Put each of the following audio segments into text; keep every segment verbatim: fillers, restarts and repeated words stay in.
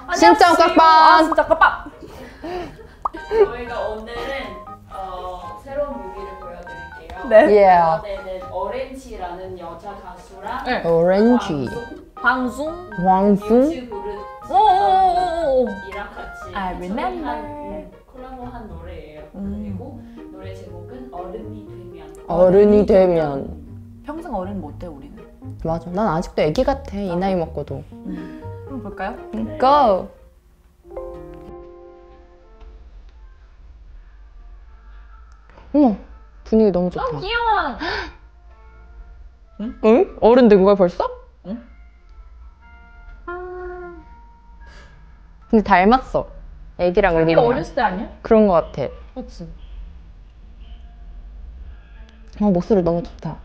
진짜 깍빵! 아 진짜 깍빵! 저희가 오늘은 어, 새로운 뮤비를 보여드릴게요. 네. Yeah. 이번에는 오렌지라는 여자 가수랑 네. 오렌지. 방송? 왕수? 유튜브를 오오오오오. 이랑 같이 I remember. 한, 콜라보한 노래예요. 음. 그리고 노래 제목은 어른이 되면. 어른이 되면. 평생 어른 못돼 우리는. 맞아. 난 아직도 애기 같아. 이 나이 먹고도. 한번 볼까요? 네. Go! 어머, 분위기 너무 좋다. 어 귀여워. 응? 어른 된 거야 벌써? 응? 근데 닮았어. 애기랑 이거 어린이랑. 어렸을 때 아니야? 그런 거 같아. 그렇지. 어, 목소리 너무 좋다.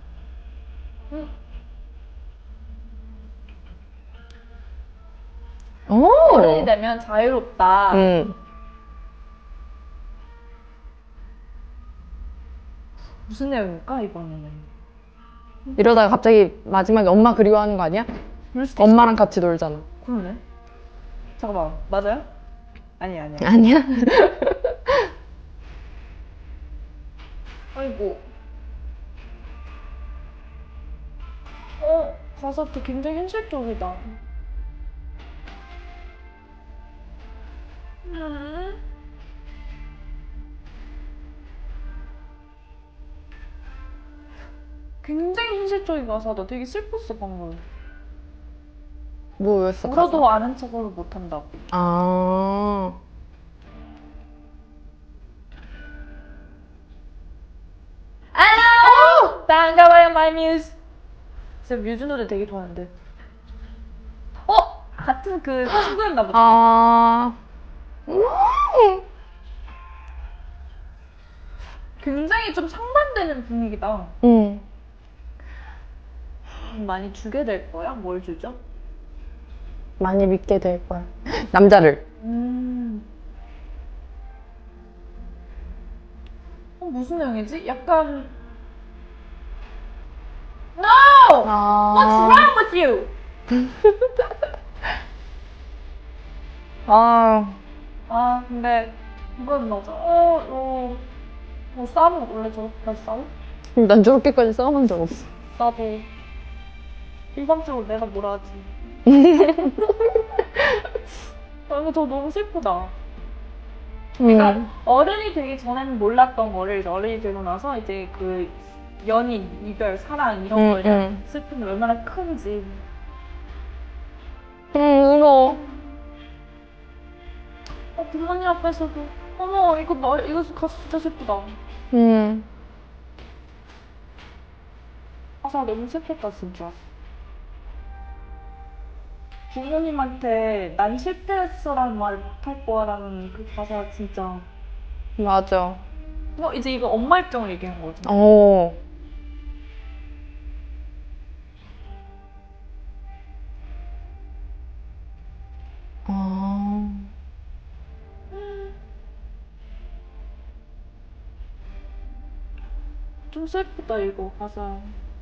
오! 어른이 되면 자유롭다. 응. 무슨 내용일까 이번에는? 이러다가 갑자기 마지막에 엄마 그리워하는 거 아니야? 그럴 수도 엄마랑 같이 놀잖아. 있... 그러네. 잠깐만 맞아요? 아니 아니야. 아니야? 아이고. 어 가사도 굉장히 현실적이다. 음. 굉장히 현실적인 가사다. 되게 슬펐어 방금. 뭐였어? 울어도 아는 척을 못한다고. 아. 안녕! 반가워요 my muse. 제가 뮤즈 노래 되게 좋아하는데. 어? 같은 그 친구였나 보다. 아. 음. 굉장히 좀 상반되는 분위기다. 응. 많이 주게 될 거야? 뭘 주죠? 많이 믿게 될 거야. 남자를. 음. 어, 무슨 내용이지? 약간 No! What's 아. wrong with you? 아. 아 근데 이건 맞아. 어, 어, 뭐 싸우면 원래 저렇게 싸워? 난 저렇게까지 싸워본 적 없어. 나도 일방적으로 내가 뭐라 하지. 아, 이거 저 너무 슬프다. 그러니까 응. 어른이 되기 전에는 몰랐던 거를 이제 어른이 되고 나서 이제 그 연인, 이별, 사랑 이런 응, 거에 응. 대한 슬픔이 얼마나 큰지. 응, 울어. 어, 부모님 앞에서도 어머 이거 너 이거 가사 진짜 슬프다. 응. 가사 너무 슬펐다 진짜. 부모님한테 난 실패했어라는 말 못할 거야라는 그 가사 진짜. 맞아. 어 이제 이거 엄마 입장을 얘기한 거지. 어. 아. 좀 슬프다 이거 가사.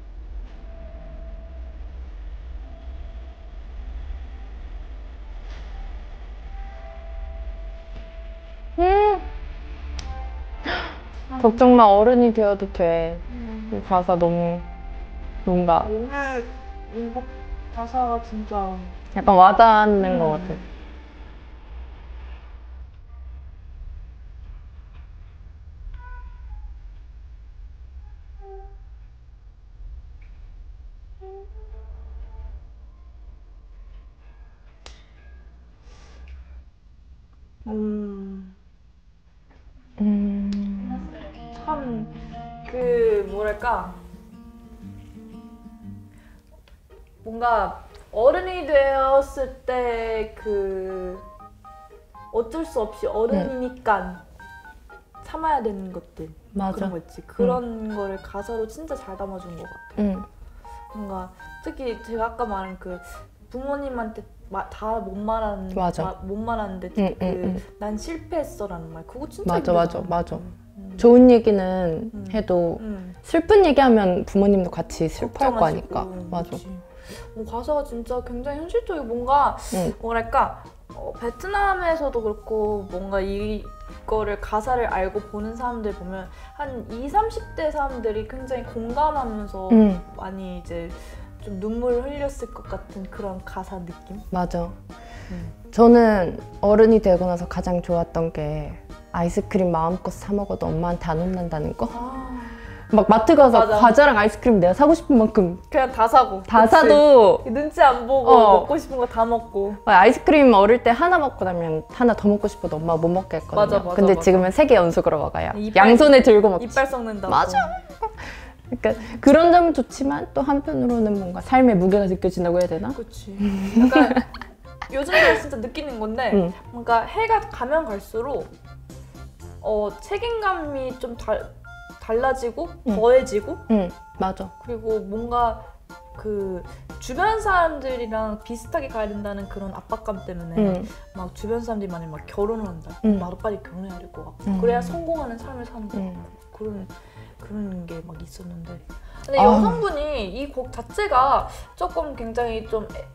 응. 걱정 마, 어른이 되어도 돼. 음. 이 가사 너무 뭔가 오늘 이거 가사가 진짜. 약간 와닿는 음. 것 같아. 음. 음. 참 그 뭐랄까 뭔가 어른이 되었을 때 그 어쩔 수 없이 어른이니까 참아야 되는 것들 맞아. 그런 거 있지. 그런 거를 가사로 진짜 잘 담아준 것 같아. 응. 뭔가 특히 제가 아까 말한 그 부모님한테 다 못 말하는 맞아. 마- 못 말하는데 응, 그 응, 난 응. 실패했어라는 말 그거 진짜 맞아, 맞아, 힘들잖아. 맞아. 음. 좋은 얘기는 음. 해도 음. 슬픈 얘기하면 부모님도 같이 슬퍼할 거 걱정하시고. 아니까. 맞아. 그치. 어, 가사가 진짜 굉장히 현실적이고 뭔가 응. 뭐랄까 어, 베트남에서도 그렇고 뭔가 이거를 가사를 알고 보는 사람들 보면 한 이십, 삼십 대 사람들이 굉장히 공감하면서 음. 많이 이제 좀 눈물을 흘렸을 것 같은 그런 가사 느낌? 맞아. 음. 저는 어른이 되고 나서 가장 좋았던 게 아이스크림 마음껏 사 먹어도 엄마한테 안 혼난다는 거? 아... 막 마트 가서 맞아. 과자랑 아이스크림 내가 사고 싶은 만큼 그냥 다 사고 다 그치? 사도 눈치 안 보고 어. 먹고 싶은 거 다 먹고 아이스크림 어릴 때 하나 먹고 나면 하나 더 먹고 싶어도 엄마가 못 먹게 했거든요. 맞아, 맞아, 근데 맞아. 지금은 세 개 연속으로 먹어요. 이빨- 양손에 들고 먹지. 이빨 썩는다고. 맞아. 그러니까 그런 점은 좋지만 또 한편으로는 뭔가 삶의 무게가 느껴진다고 해야 되나? 그치. 약간 요즘 들어 진짜 느끼는 건데 응. 뭔가 해가 가면 갈수록 어, 책임감이 좀 달, 달라지고 응. 더해지고 응, 맞아. 그리고 뭔가 그 주변 사람들이랑 비슷하게 가야 된다는 그런 압박감 때문에 응. 막 주변 사람들이 만약에 막 결혼을 한다. 응. 나도 빨리 결혼해야 될 것 같고 응. 그래야 성공하는 삶을 사는 것 응. 같고 그런 그런 게 막 있었는데 근데 아. 여성분이 이 곡 자체가 조금 굉장히 좀 애-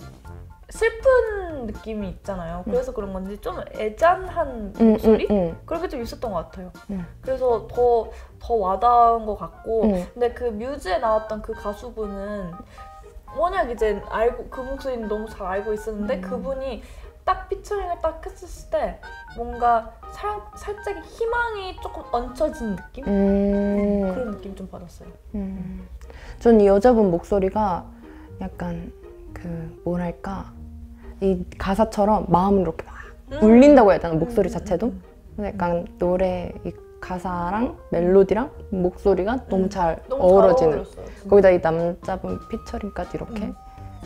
슬픈 느낌이 있잖아요. 그래서 그런 건지 좀 애잔한 응, 목소리? 응, 응. 그런 게 좀 있었던 것 같아요. 응. 그래서 더, 더 와닿은 것 같고 응. 근데 그 뮤즈에 나왔던 그 가수분은 워낙 이제 알고 그 목소리는 너무 잘 알고 있었는데 음. 그분이 딱 피처링을 딱 했을 때 뭔가 살, 살짝 희망이 조금 얹혀진 느낌? 음. 그런 느낌 좀 받았어요. 음. 전 이 여자분 목소리가 약간 그 뭐랄까 이 가사처럼 마음을 이렇게 막 음. 울린다고 해야 되나 목소리 음, 자체도 음, 그래서 약간 노래 이 가사랑 멜로디랑 목소리가 너무 잘 음. 너무 어우러지는 잘 어울렸어요. 진짜. 거기다 이 남자분 피처링까지 이렇게 음.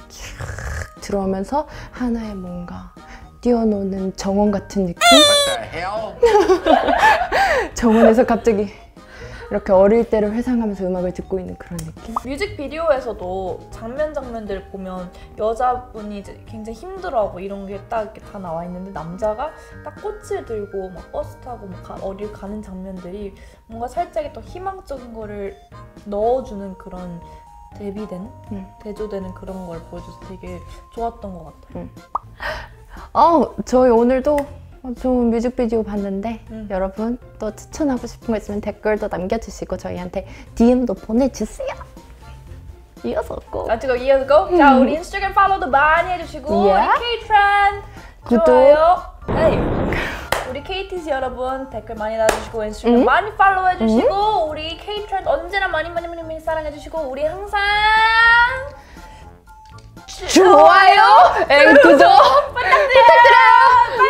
쭉 들어오면서 하나의 뭔가 뛰어노는 정원 같은 느낌? What the hell? 정원에서 갑자기 이렇게 어릴 때를 회상하면서 음악을 듣고 있는 그런 느낌? 뮤직비디오에서도 장면 장면들 보면 여자분이 이제 굉장히 힘들어하고 이런 게 딱 이렇게 다 나와 있는데 남자가 딱 꽃을 들고 막 버스 타고 막 가, 어딜 가는 장면들이 뭔가 살짝 더 희망적인 거를 넣어주는 그런 대비되는, 음. 대조되는 그런 걸 보여줘서 되게 좋았던 것 같아요. 음. 어, 저희 오늘도 좋은 뮤직비디오 봤는데 음. 여러분 또 추천하고 싶은 거 있으면 댓글도 남겨주시고 저희한테 디엠도 보내주세요. 이어서 꼭 아, 지금 이어서 자, 우리 인스타그램 팔로우도 많이 해주시고 Yeah. 우리 K-트렌 구독. 좋아요. 네. 우리 케이티씨 여러분 댓글 많이 달아주시고 인스타그램 음. 많이 팔로우해주시고 우리 K-트렌 언제나 많이 많이 많이 많이 사랑해주시고 우리 항상 좋아요, 앤 구독 부탁드려요.